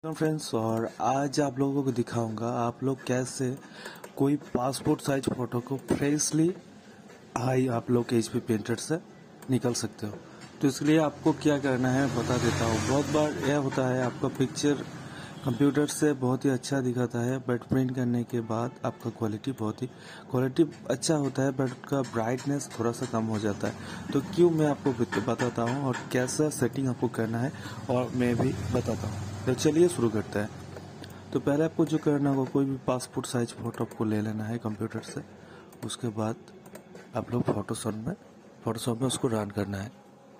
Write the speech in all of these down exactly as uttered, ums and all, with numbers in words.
Friends, और आज आप लोगों को दिखाऊंगा आप लोग कैसे कोई पासपोर्ट साइज फोटो को फ्रेशली आई आप लोग एचपी प्रिंटर से निकल सकते हो। तो इसलिए आपको क्या करना है बता देता हूँ। बहुत बार यह होता है आपका पिक्चर कंप्यूटर से बहुत ही अच्छा दिखाता है, बट प्रिंट करने के बाद आपका क्वालिटी बहुत ही क्वालिटी अच्छा होता है, बट उसका ब्राइटनेस थोड़ा सा कम हो जाता है। तो क्यों मैं आपको बताता हूँ और कैसा सेटिंग आपको करना है और मैं भी बताता हूँ। तो चलिए शुरू करते हैं। तो पहले आपको जो करना होगा, कोई भी पासपोर्ट साइज फोटो आपको ले लेना है कंप्यूटर से। उसके बाद आप लोग फोटोशॉप में फोटोशॉप में उसको रन करना है।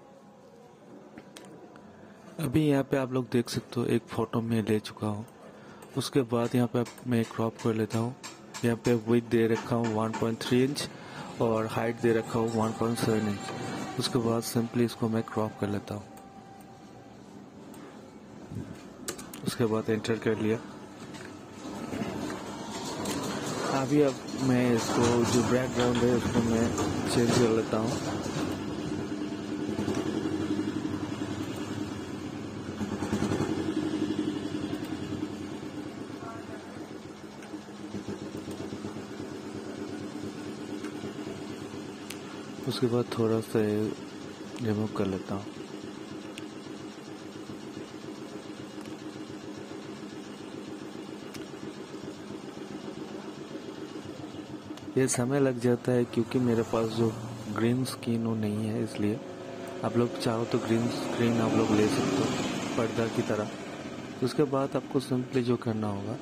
अभी यहाँ पे आप लोग देख सकते हो एक फ़ोटो मैं ले चुका हूँ। उसके बाद यहाँ पे मैं क्रॉप कर लेता हूँ। यहाँ पे विड्थ दे रखा हूँ वन पॉइंट थ्री इंच और हाइट दे रखा हूँ वन पॉइंट सेवन इंच। उसके बाद सिंपली इसको मैं क्रॉप कर लेता हूँ। उसके बाद एंटर कर लिया। अभी अब मैं इसको जो बैकग्राउंड है उसको मैं चेंज कर लेता हूँ। उसके बाद थोड़ा सा रिमूव कर लेता हूँ। ये समय लग जाता है क्योंकि मेरे पास जो ग्रीन स्क्रीन वो नहीं है, इसलिए आप लोग चाहो तो ग्रीन स्क्रीन आप लोग ले सकते हो पर्दा की तरह। उसके बाद आपको सिंपली जो करना होगा,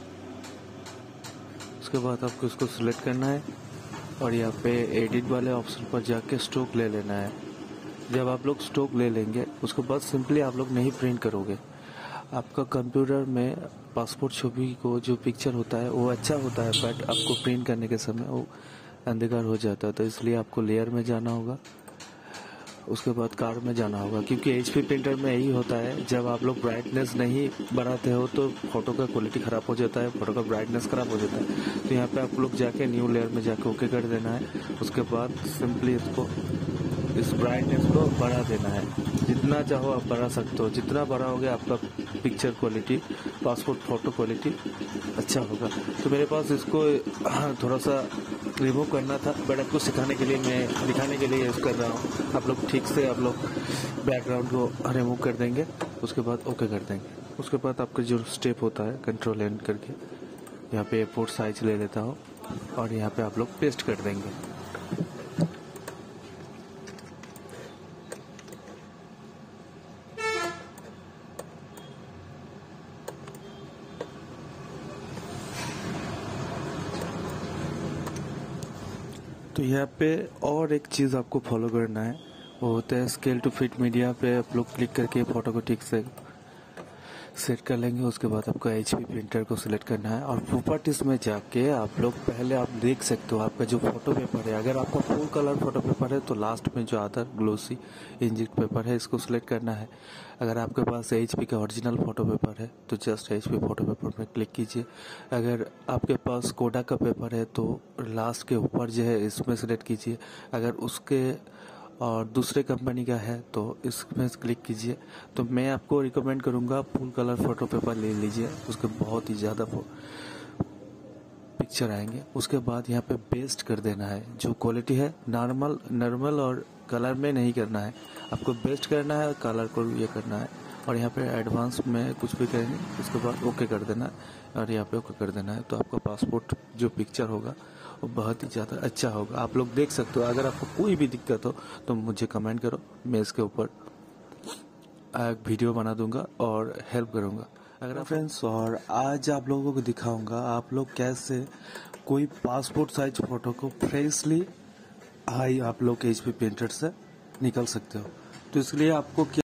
उसके बाद आपको इसको सिलेक्ट करना है और यहाँ पे एडिट वाले ऑप्शन पर जाके स्ट्रोक ले लेना है। जब आप लोग स्ट्रोक ले लेंगे उसके बाद सिंपली आप लोग नहीं प्रिंट करोगे। आपका कंप्यूटर में पासपोर्ट छवि को जो पिक्चर होता है वो अच्छा होता है, बट आपको प्रिंट करने के समय वो अंधकार हो जाता है। तो इसलिए आपको लेयर में जाना होगा, उसके बाद कार में जाना होगा, क्योंकि एचपी प्रिंटर में यही होता है। जब आप लोग ब्राइटनेस नहीं बढ़ाते हो तो फोटो का क्वालिटी ख़राब हो जाता है, फोटो का ब्राइटनेस ख़राब हो जाता है। तो यहाँ पे आप लोग जाके न्यू लेयर में जाके ओके कर देना है। उसके बाद सिंपली इसको इस ब्राइटनेस को बढ़ा देना है। जितना चाहो आप बढ़ा सकते हो। जितना बढ़ाओगे आपका picture quality, passport photo quality अच्छा होगा। तो मेरे पास इसको थोड़ा सा रिमूव करना था, बट आपको सिखाने के लिए, मैं दिखाने के लिए यूज़ कर रहा हूँ। आप लोग ठीक से आप लोग बैकग्राउंड को रिमूव कर देंगे, उसके बाद ओके कर देंगे। उसके बाद आपका जो स्टेप होता है कंट्रोल एन करके यहाँ पे ए फोर साइज ले लेता हूँ और यहाँ पे आप लोग पेस्ट कर देंगे। तो यहाँ पे और एक चीज़ आपको फॉलो करना है, वो होता है स्केल टू फिट मीडिया पे आप लोग क्लिक करके फ़ोटो को ठीक से सेट कर लेंगे। उसके बाद आपको एचपी प्रिंटर को सिलेक्ट करना है और प्रॉपर्टीज में जाके आप लोग पहले आप देख सकते हो आपका जो फोटो पेपर है। अगर आपका फुल कलर फोटो पेपर है तो लास्ट में जो अदर ग्लोसी इंजेक्ट पेपर है इसको सिलेक्ट करना है। अगर आपके पास एचपी का ओरिजिनल फोटो पेपर है तो जस्ट एचपी फोटो पेपर में क्लिक कीजिए। अगर आपके पास कोडा का पेपर है तो लास्ट के ऊपर जो है इसमें सिलेक्ट कीजिए। अगर उसके और दूसरे कंपनी का है तो इसमें क्लिक कीजिए। तो मैं आपको रिकमेंड करूंगा फुल कलर फोटो पेपर ले लीजिए, उसके बहुत ही ज़्यादा पिक्चर आएंगे। उसके बाद यहाँ पे पेस्ट कर देना है। जो क्वालिटी है नॉर्मल नॉर्मल और कलर में नहीं करना है, आपको बेस्ट करना है, कलर को ये करना है। और यहाँ पे एडवांस में कुछ भी करेंगे, उसके बाद ओके कर देना है और यहाँ पे ओके कर देना है। तो आपका पासपोर्ट जो पिक्चर होगा वो बहुत ही ज़्यादा अच्छा होगा। आप लोग देख सकते हो। अगर आपको कोई भी दिक्कत हो तो मुझे कमेंट करो, मैं इसके ऊपर एक वीडियो बना दूंगा और हेल्प करूंगा। अगर फ्रेंड्स, और आज आप लोगों को दिखाऊंगा आप लोग कैसे कोई पासपोर्ट साइज फोटो को फ्रेशली आई आप लोग एचपी प्रिंटर से निकल सकते हो। तो इसलिए आपको क्या